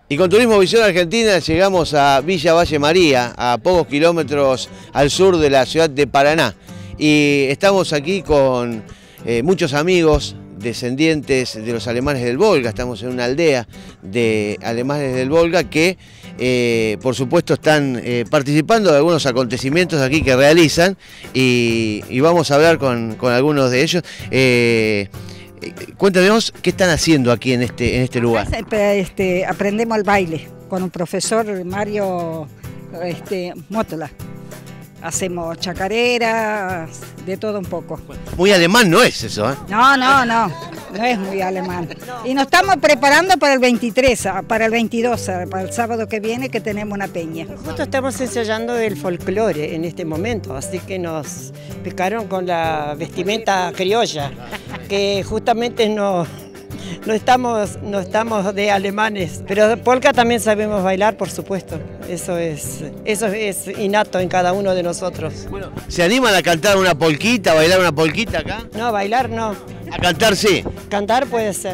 Y con Turismo Visión Argentina llegamos a Villa Valle María, a pocos kilómetros al sur de la ciudad de Paraná. Y estamos aquí con muchos amigos, descendientes de los alemanes del Volga. Estamos en una aldea de alemanes del Volga que, por supuesto, están participando de algunos acontecimientos aquí que realizan y vamos a hablar con algunos de ellos. Cuéntanos qué están haciendo aquí en este lugar. Aprendemos el baile con un profesor, Mario Mótola. Hacemos chacareras, de todo un poco. Muy alemán no es eso, ¿eh? No es muy alemán. Y nos estamos preparando para el 23, para el 22, para el sábado que viene, que tenemos una peña. Justo estamos ensayando el folclore en este momento, así que nos picaron con la vestimenta criolla, que justamente no estamos de alemanes, pero polka también sabemos bailar, por supuesto. Eso es innato en cada uno de nosotros. Bueno, ¿se animan a cantar una polquita, a bailar una polquita acá? No, bailar no. ¿A cantar sí? Cantar puede ser.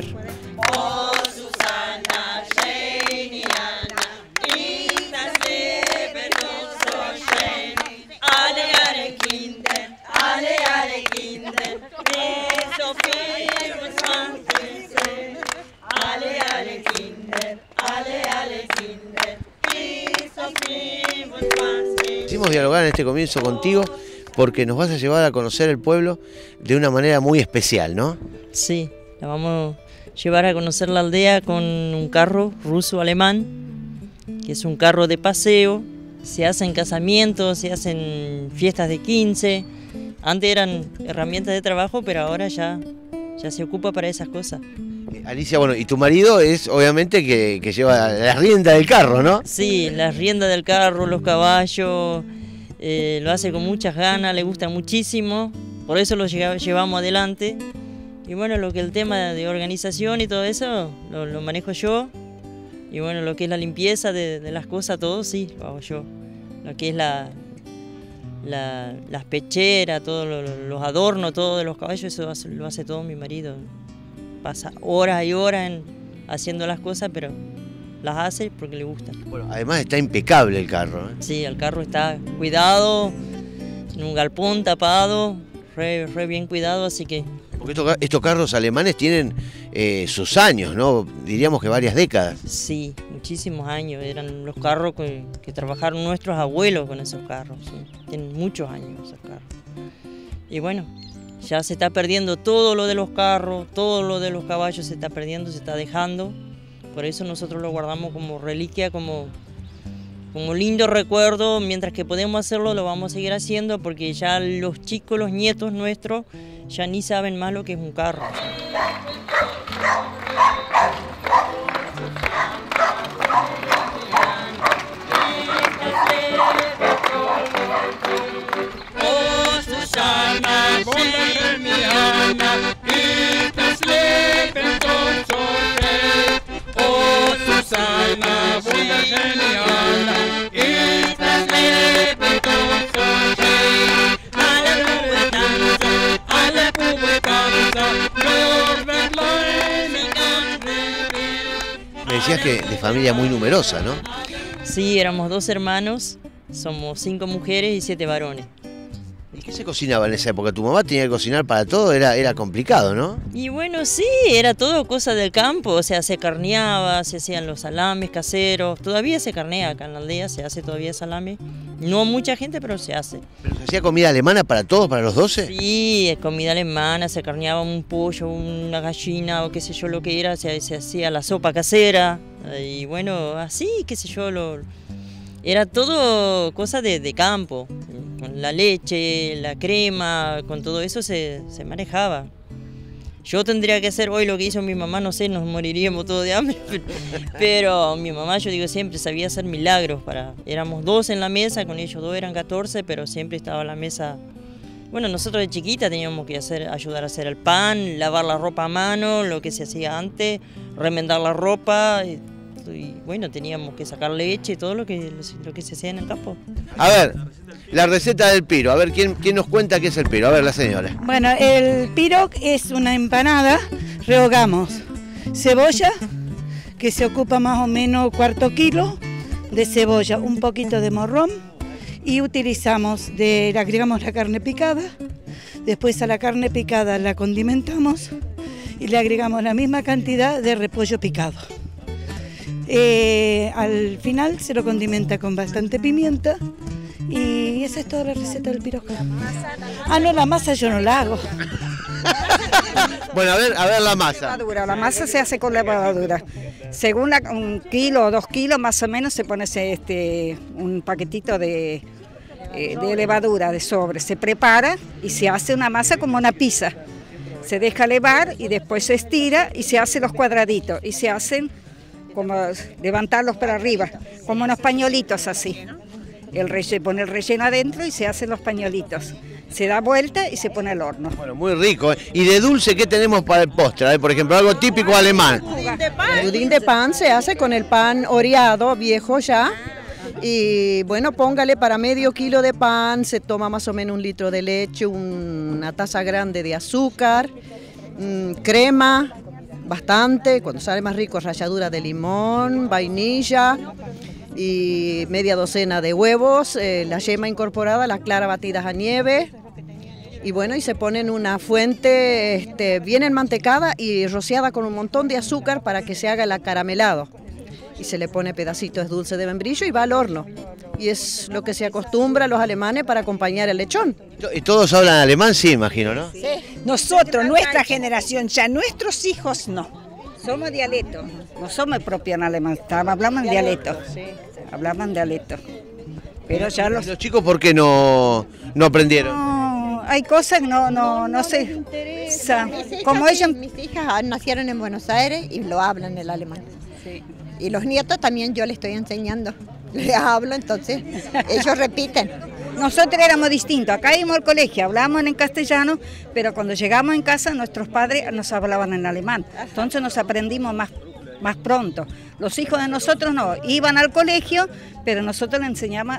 Quisimos dialogar en este comienzo contigo porque nos vas a llevar a conocer el pueblo de una manera muy especial, ¿no? Sí, la vamos a llevar a conocer la aldea con un carro ruso-alemán, que es un carro de paseo. Se hacen casamientos, se hacen fiestas de 15. Antes eran herramientas de trabajo, pero ahora ya se ocupa para esas cosas. Alicia, bueno, y tu marido es obviamente que lleva la rienda del carro, ¿no? Sí, las riendas del carro, los caballos, lo hace con muchas ganas, le gusta muchísimo, por eso lo llevamos adelante. Y bueno, lo que el tema de organización y todo eso, lo manejo yo. Y bueno, lo que es la limpieza de las cosas, todo sí, lo hago yo. Lo que es las pecheras, todos los adornos, todo de los caballos, eso lo hace todo mi marido. Pasa horas y horas haciendo las cosas, pero las hace porque le gusta. Bueno, además está impecable el carro, ¿eh? Sí, el carro está cuidado, en un galpón tapado, re bien cuidado, así que... Porque estos carros alemanes tienen sus años, ¿no? Diríamos que varias décadas. Sí, muchísimos años. Eran los carros que trabajaron nuestros abuelos con esos carros. Sí. Tienen muchos años esos carros. Y bueno, ya se está perdiendo todo lo de los carros, todo lo de los caballos se está perdiendo, se está dejando. Por eso nosotros lo guardamos como reliquia, como lindo recuerdo. Mientras que podemos hacerlo, lo vamos a seguir haciendo porque ya los chicos, los nietos nuestros, ya ni saben más lo que es un carro. Me decías que de familia muy numerosa, ¿no? Sí, éramos 2 hermanos, somos 5 mujeres y 7 varones. ¿Y qué se cocinaba en esa época? ¿Tu mamá tenía que cocinar para todo? Era complicado, ¿no? Y bueno, sí, era todo cosa del campo, o sea, se carneaba, se hacían los salames caseros, todavía se carnea acá en la aldea, se hace todavía salame. No mucha gente, pero se hace. ¿Pero se hacía comida alemana para todos, para los 12? Sí, comida alemana, se carneaba un pollo, una gallina o qué sé yo lo que era, se hacía la sopa casera y bueno, así, qué sé yo, era todo cosa de campo, con la leche, la crema, con todo eso se manejaba. Yo tendría que hacer hoy lo que hizo mi mamá, no sé, nos moriríamos todos de hambre, pero mi mamá, yo digo siempre, sabía hacer milagros. Éramos 2 en la mesa, con ellos 2 eran 14, pero siempre estaba la mesa. Bueno, nosotros de chiquita teníamos que ayudar a hacer el pan, lavar la ropa a mano, lo que se hacía antes, remendar la ropa. Y bueno, teníamos que sacar leche, todo lo que se hacía en el campo. A ver, la receta del piro, a ver, ¿quién nos cuenta qué es el piro? A ver, la señora. Bueno, el piro es una empanada, rehogamos cebolla, que se ocupa más o menos cuarto kilo de cebolla, un poquito de morrón y le agregamos la carne picada, después a la carne picada la condimentamos y le agregamos la misma cantidad de repollo picado. Al final se lo condimenta con bastante pimienta y esa es toda la receta del piroscao. Ah, no, la masa yo no la hago. Bueno, a ver la masa. La masa se hace con levadura. Según 1 kilo o 2 kilos más o menos se pone un paquetito de levadura de sobre. Se prepara y se hace una masa como una pizza. Se deja levar y después se estira y se hacen los cuadraditos. Y se hacen como levantarlos para arriba, como unos pañuelitos así. Pone el relleno adentro y se hacen los pañuelitos. Se da vuelta y se pone al horno. Bueno, muy rico. ¿Y de dulce qué tenemos para el postre? Por ejemplo, algo típico alemán. El budín de pan se hace con el pan oreado, viejo ya. Y bueno, póngale para medio kilo de pan, se toma más o menos 1 litro de leche, una taza grande de azúcar, crema, bastante, cuando sale más rico, ralladura de limón, vainilla y media docena de huevos, la yema incorporada, las claras batidas a nieve. Y bueno, y se pone en una fuente bien enmantecada y rociada con un montón de azúcar para que se haga el acaramelado. Y se le pone pedacitos de dulce de membrillo y va al horno. Y es lo que se acostumbra a los alemanes para acompañar el lechón. ¿Y todos hablan alemán? Sí, imagino, ¿no? Sí. Nosotros, nuestra generación, ya nuestros hijos no. Somos dialectos, no somos propios en alemán, hablamos en dialecto. Hablamos en dialecto. Pero ya los chicos, ¿por qué no aprendieron? No, hay cosas que no sé. Como ellos... Mis hijas nacieron en Buenos Aires y lo hablan el alemán. Sí. Y los nietos también yo les estoy enseñando. Les hablo, entonces ellos repiten. Nosotros éramos distintos, acá íbamos al colegio, hablábamos en castellano, pero cuando llegamos en casa nuestros padres nos hablaban en alemán. Entonces nos aprendimos más pronto. Los hijos de nosotros no, iban al colegio, pero nosotros les enseñábamos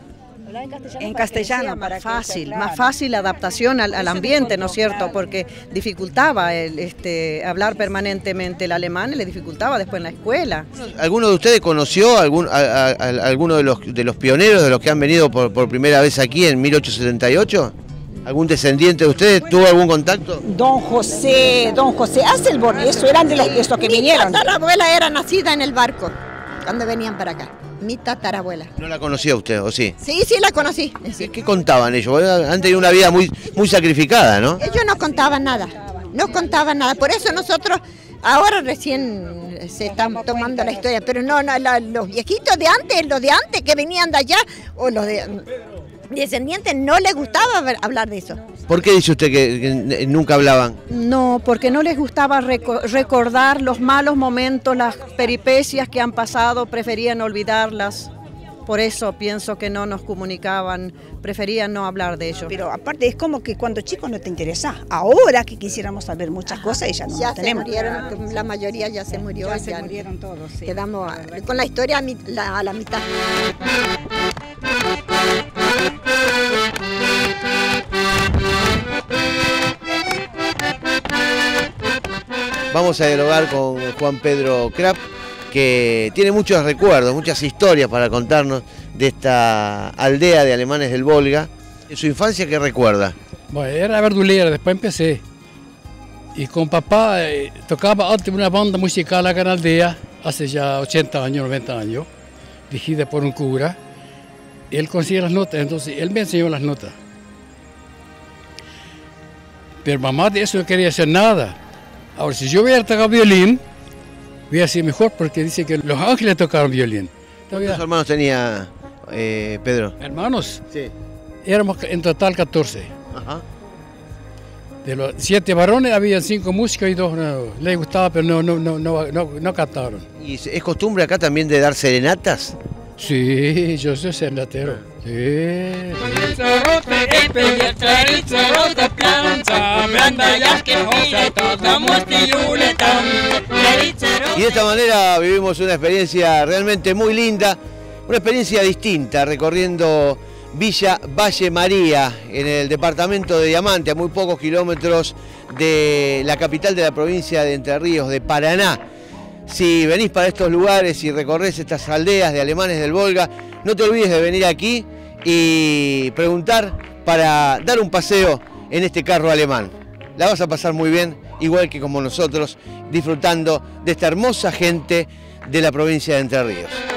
en castellano. Más fácil la adaptación al ambiente, ¿no es cierto? Porque dificultaba hablar permanentemente el alemán, le dificultaba después en la escuela. ¿Alguno de ustedes conoció a alguno de los pioneros, de los que han venido por primera vez aquí en 1878? ¿Algún descendiente de ustedes tuvo algún contacto? Don José Asselborn, eso eran de esos que vinieron. Mi tatarabuela era nacida en el barco, cuando venían para acá. Mi tatarabuela. ¿No la conocía usted, o sí? Sí, la conocí. ¿Qué contaban ellos? Han tenido una vida muy sacrificada, ¿no? Ellos no contaban nada, Por eso nosotros ahora recién se están tomando la historia, pero los viejitos de antes que venían de allá, o los descendientes, no les gustaba hablar de eso. ¿Por qué dice usted que nunca hablaban? No, porque no les gustaba recordar los malos momentos, las peripecias que han pasado, preferían olvidarlas. Por eso pienso que no nos comunicaban, preferían no hablar de ello. Pero aparte es como que cuando chicos no te interesa. Ahora que quisiéramos saber muchas cosas y ya no las tenemos. Murieron, la mayoría ya se murió. Ya se murieron todos, sí. Quedamos con la historia a la mitad. Vamos a dialogar con Juan Pedro Krapp, que tiene muchos recuerdos, muchas historias para contarnos de esta aldea de alemanes del Volga. ¿En su infancia qué recuerda? Bueno, era verdulera, después empecé. Y con papá tocaba antes una banda musical acá en la aldea, hace ya 80 años, 90 años, dirigida por un cura. Él consigue las notas, entonces él me enseñó las notas. Pero mamá de eso no quería hacer nada. Ahora, si yo hubiera tocado violín, hubiera sido mejor porque dice que los ángeles tocaron violín. ¿Cuántos hermanos tenía Pedro? ¿Hermanos? Sí. Éramos en total 14. Ajá. De los 7 varones había 5 músicos y 2 no, les gustaba, pero no cantaron. ¿Y es costumbre acá también de dar serenatas? Sí, yo soy serenatero. Sí. Y de esta manera vivimos una experiencia realmente muy linda, una experiencia distinta, recorriendo Villa Valle María, en el departamento de Diamante, a muy pocos kilómetros de la capital de la provincia de Entre Ríos, de Paraná. Si venís para estos lugares y recorres estas aldeas de alemanes del Volga, no te olvides de venir aquí y preguntar para dar un paseo en este carro alemán. La vas a pasar muy bien, igual que como nosotros, disfrutando de esta hermosa gente de la provincia de Entre Ríos.